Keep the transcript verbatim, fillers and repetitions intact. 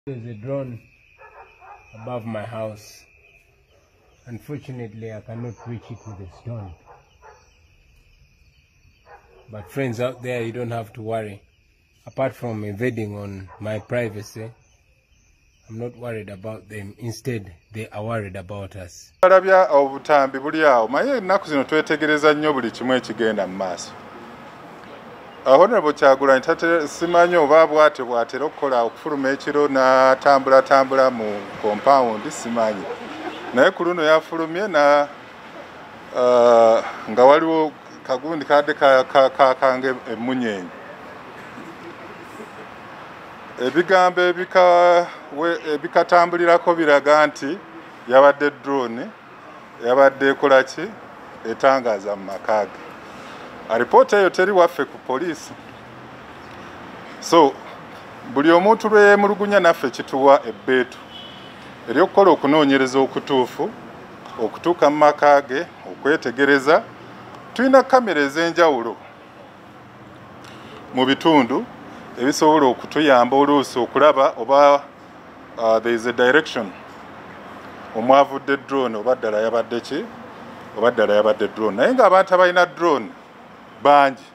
There's a drone above my house. Unfortunately, I cannot reach it with a stone. But friends out there, you don't have to worry. Apart from invading on my privacy, I'm not worried about them. Instead, they are worried about us. Mwerabira obutambi buli awo maye ennaku zino twetegereza nnyo buli kimu ekigenda mu maaso. Honorable Kyagulanyi tate simanyi oba bwate bwatera okukola okufuluma ekiro n'atambula tambula mu compound simanyi. Naye ku luno yafulumye na uh, nga waliwo kagundi kadde kange emmunyeenye. Ebigambo ebikatambulirako biraga nti yabadde drone yabadde ekolaki etangaaza mu maka ge. Alipoota eyo teri waffe ku poliisi. So buli omuntu lwe yeemulugunya naffe kituwa ebbeetu ery'okukola okunoonyereza okutuufu okutuuka mu maka ge okwetegereza. Tulina kamera ez'enjawulo mu bitundu ebisobola okutuyamba oluusi okulaba oba uh, there is a direction omwavudde drone oba ddala yabadde ki oba ddala yabadde drone. Naye ng'abantu abalina drone bangi